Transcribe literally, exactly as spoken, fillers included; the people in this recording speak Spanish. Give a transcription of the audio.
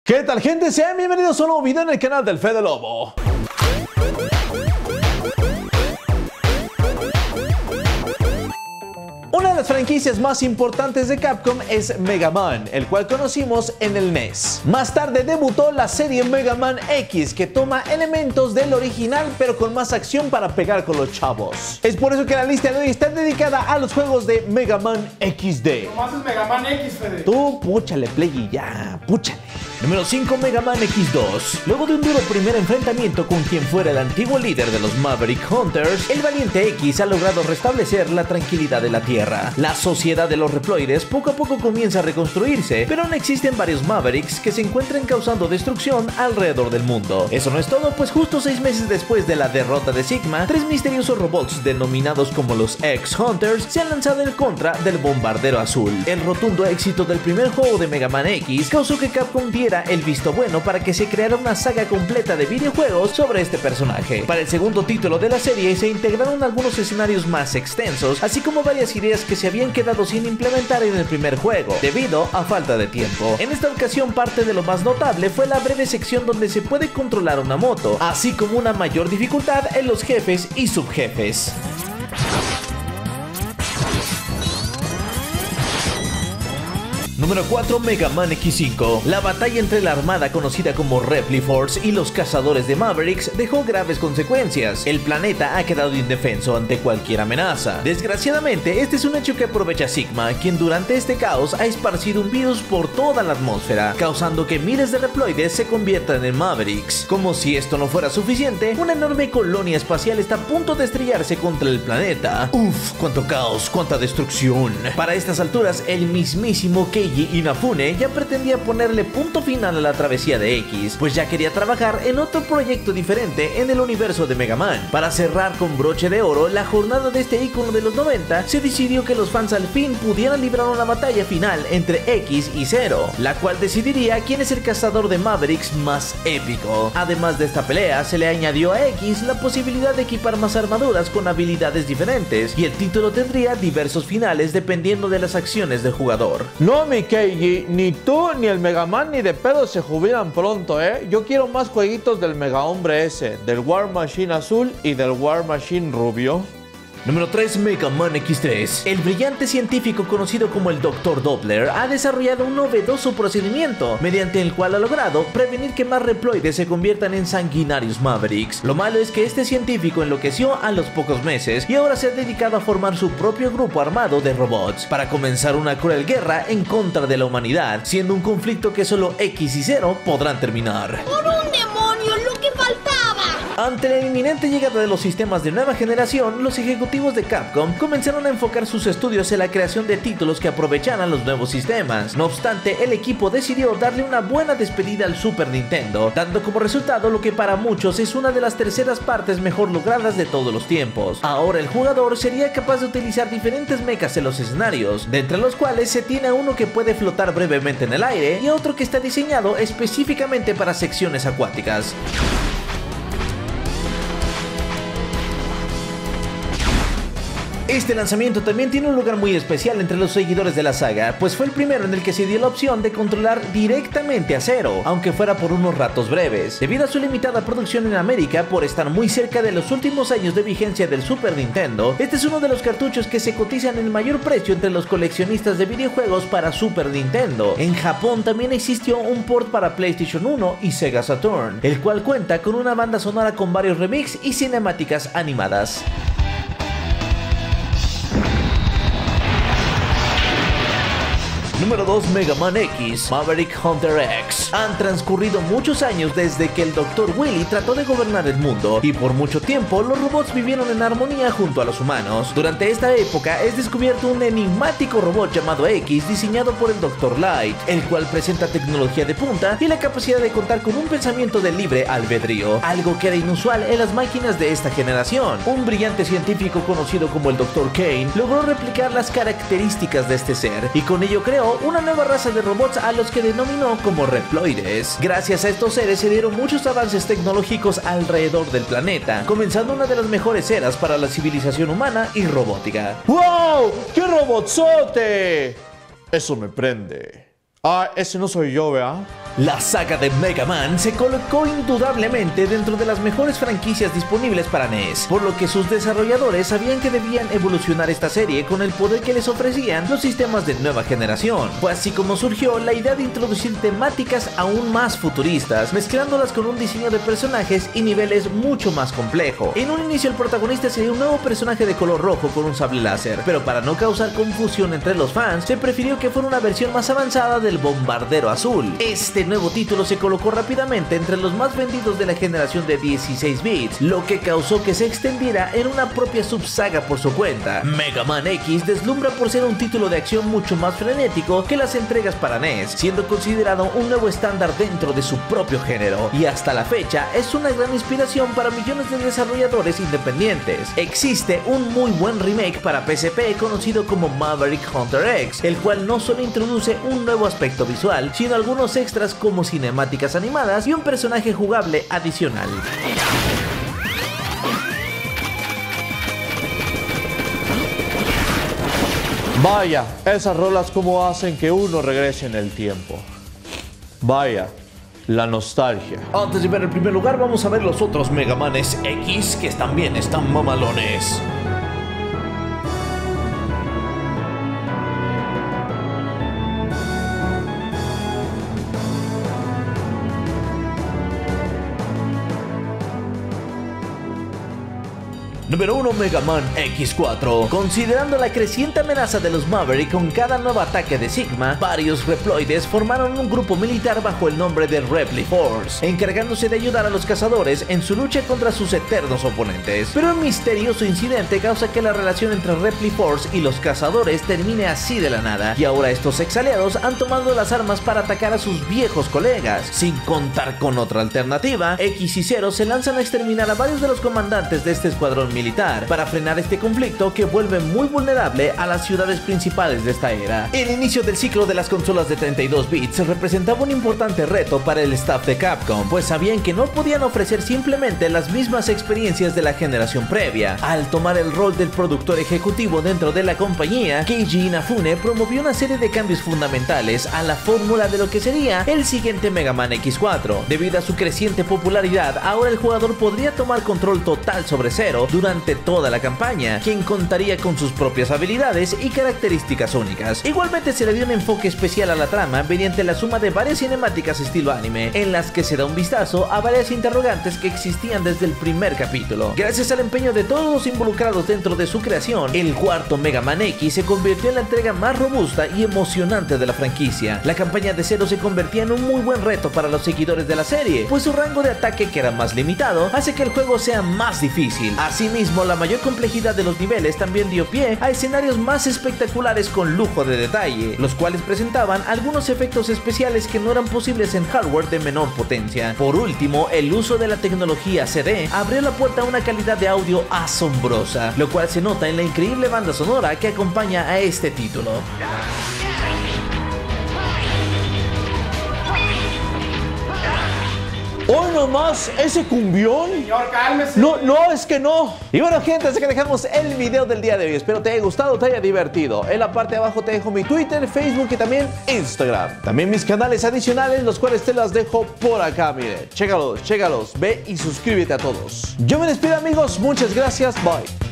¿Qué tal, gente? Sean bienvenidos a un nuevo video en el canal del Fede Lobo. Una de las franquicias más importantes de Capcom es Mega Man, el cual conocimos en el N E S. Más tarde debutó la serie Mega Man X, que toma elementos del original pero con más acción para pegar con los chavos. Es por eso que la lista de hoy está dedicada a los juegos de Mega Man equis de. ¿Cómo haces Mega Man X, Fede? Tú púchale, play, y ya, púchale. Número cinco, Mega Man equis dos. Luego de un duro primer enfrentamiento con quien fuera el antiguo líder de los Maverick Hunters, el valiente X ha logrado restablecer la tranquilidad de la Tierra. La sociedad de los Reploides poco a poco comienza a reconstruirse, pero aún existen varios Mavericks que se encuentran causando destrucción alrededor del mundo. Eso no es todo, pues justo seis meses después de la derrota de Sigma, tres misteriosos robots denominados como los X-Hunters se han lanzado en contra del Bombardero Azul. El rotundo éxito del primer juego de Mega Man X causó que Capcom diera el visto bueno para que se creara una saga completa de videojuegos sobre este personaje. Para el segundo título de la serie se integraron algunos escenarios más extensos, así como varias ideas que se habían quedado sin implementar en el primer juego, debido a falta de tiempo. En esta ocasión, parte de lo más notable fue la breve sección donde se puede controlar una moto, así como una mayor dificultad en los jefes y subjefes. Número cuatro, Mega Man equis cinco. La batalla entre la armada conocida como Repliforce y los cazadores de Mavericks dejó graves consecuencias. El planeta ha quedado indefenso ante cualquier amenaza. Desgraciadamente, este es un hecho que aprovecha Sigma, quien durante este caos ha esparcido un virus por toda la atmósfera, causando que miles de Reploides se conviertan en Mavericks. Como si esto no fuera suficiente, una enorme colonia espacial está a punto de estrellarse contra el planeta. Uf, cuánto caos, cuánta destrucción. Para estas alturas, el mismísimo Keiji Inafune ya pretendía ponerle punto final a la travesía de X, pues ya quería trabajar en otro proyecto diferente en el universo de Mega Man. Para cerrar con broche de oro la jornada de este ícono de los noventa, se decidió que los fans al fin pudieran librar una batalla final entre X y Zero, la cual decidiría quién es el cazador de Mavericks más épico. Además de esta pelea, se le añadió a X la posibilidad de equipar más armaduras con habilidades diferentes, y el título tendría diversos finales dependiendo de las acciones del jugador. No, mi Keiji, ni tú ni el Mega Man ni de pedo se jubilan pronto, ¿eh? Yo quiero más jueguitos del Mega Hombre ese, del War Machine azul y del War Machine rubio. Número tres, Mega Man equis tres. El brillante científico conocido como el doctor Doppler ha desarrollado un novedoso procedimiento mediante el cual ha logrado prevenir que más Reploides se conviertan en sanguinarios Mavericks. Lo malo es que este científico enloqueció a los pocos meses y ahora se ha dedicado a formar su propio grupo armado de robots para comenzar una cruel guerra en contra de la humanidad, siendo un conflicto que solo X y Zero podrán terminar. ¡Por un demonio, lo que faltaba! Ante la inminente llegada de los sistemas de nueva generación, los ejecutivos de Capcom comenzaron a enfocar sus estudios en la creación de títulos que aprovecharan los nuevos sistemas. No obstante, el equipo decidió darle una buena despedida al Super Nintendo, dando como resultado lo que para muchos es una de las terceras partes mejor logradas de todos los tiempos. Ahora el jugador sería capaz de utilizar diferentes mechas en los escenarios, de entre los cuales se tiene a uno que puede flotar brevemente en el aire y a otro que está diseñado específicamente para secciones acuáticas. Este lanzamiento también tiene un lugar muy especial entre los seguidores de la saga, pues fue el primero en el que se dio la opción de controlar directamente a Zero, aunque fuera por unos ratos breves. Debido a su limitada producción en América, por estar muy cerca de los últimos años de vigencia del Super Nintendo, este es uno de los cartuchos que se cotizan en el mayor precio entre los coleccionistas de videojuegos para Super Nintendo. En Japón también existió un port para PlayStation uno y Sega Saturn, el cual cuenta con una banda sonora con varios remix y cinemáticas animadas. Número dos, Mega Man X, Maverick Hunter X. Han transcurrido muchos años desde que el doctor Wily trató de gobernar el mundo, y por mucho tiempo los robots vivieron en armonía junto a los humanos. Durante esta época es descubierto un enigmático robot llamado X, diseñado por el doctor Light, el cual presenta tecnología de punta y la capacidad de contar con un pensamiento de libre albedrío, algo que era inusual en las máquinas de esta generación. Un brillante científico conocido como el doctor Kane logró replicar las características de este ser, y con ello creó una nueva raza de robots a los que denominó como Reploides. Gracias a estos seres se dieron muchos avances tecnológicos alrededor del planeta, comenzando una de las mejores eras para la civilización humana y robótica. ¡Wow! ¡Qué robotzote! Eso me prende. Ah, ese no soy yo, ¿verdad? La saga de Mega Man se colocó indudablemente dentro de las mejores franquicias disponibles para N E S, por lo que sus desarrolladores sabían que debían evolucionar esta serie con el poder que les ofrecían los sistemas de nueva generación. Fue así como surgió la idea de introducir temáticas aún más futuristas, mezclándolas con un diseño de personajes y niveles mucho más complejo. En un inicio el protagonista sería un nuevo personaje de color rojo con un sable láser, pero para no causar confusión entre los fans, se prefirió que fuera una versión más avanzada del bombardero azul. Este nuevo título se colocó rápidamente entre los más vendidos de la generación de dieciséis bits, lo que causó que se extendiera en una propia subsaga por su cuenta. Mega Man X deslumbra por ser un título de acción mucho más frenético que las entregas para N E S, siendo considerado un nuevo estándar dentro de su propio género, y hasta la fecha es una gran inspiración para millones de desarrolladores independientes. Existe un muy buen remake para P S P conocido como Maverick Hunter X, el cual no solo introduce un nuevo aspecto visual, sino algunos extras como cinemáticas animadas y un personaje jugable adicional. Vaya, esas rolas como hacen que uno regrese en el tiempo. Vaya, la nostalgia. Antes de ver el primer lugar, vamos a ver los otros Mega Manes X que también están mamalones. Número uno. Mega Man X cuatro. Considerando la creciente amenaza de los Maverick con cada nuevo ataque de Sigma, varios Reploides formaron un grupo militar bajo el nombre de Repli Force, encargándose de ayudar a los cazadores en su lucha contra sus eternos oponentes. Pero un misterioso incidente causa que la relación entre Repli Force y los cazadores termine así de la nada, y ahora estos ex aliados han tomado las armas para atacar a sus viejos colegas. Sin contar con otra alternativa, X y Zero se lanzan a exterminar a varios de los comandantes de este escuadrón militar militar para frenar este conflicto que vuelve muy vulnerable a las ciudades principales de esta era. El inicio del ciclo de las consolas de treinta y dos bits representaba un importante reto para el staff de Capcom, pues sabían que no podían ofrecer simplemente las mismas experiencias de la generación previa. Al tomar el rol del productor ejecutivo dentro de la compañía, Keiji Inafune promovió una serie de cambios fundamentales a la fórmula de lo que sería el siguiente Mega Man X cuatro. Debido a su creciente popularidad, ahora el jugador podría tomar control total sobre Zero durante durante toda la campaña, quien contaría con sus propias habilidades y características únicas. Igualmente se le dio un enfoque especial a la trama mediante la suma de varias cinemáticas estilo anime, en las que se da un vistazo a varias interrogantes que existían desde el primer capítulo. Gracias al empeño de todos los involucrados dentro de su creación, el cuarto Mega Man X se convirtió en la entrega más robusta y emocionante de la franquicia. La campaña de Zero se convertía en un muy buen reto para los seguidores de la serie, pues su rango de ataque, que era más limitado, hace que el juego sea más difícil. Asimismo, la mayor complejidad de los niveles también dio pie a escenarios más espectaculares con lujo de detalle, los cuales presentaban algunos efectos especiales que no eran posibles en hardware de menor potencia. Por último, el uso de la tecnología C D abrió la puerta a una calidad de audio asombrosa, lo cual se nota en la increíble banda sonora que acompaña a este título. ¡Hoy nomás ese cumbión! Señor, cálmese. No, no, es que no. Y bueno, gente, así que dejamos el video del día de hoy. Espero te haya gustado, te haya divertido. En la parte de abajo te dejo mi Twitter, Facebook y también Instagram. También mis canales adicionales, los cuales te las dejo por acá, mire. Chécalos, chécalos, ve y suscríbete a todos. Yo me despido, amigos. Muchas gracias. Bye.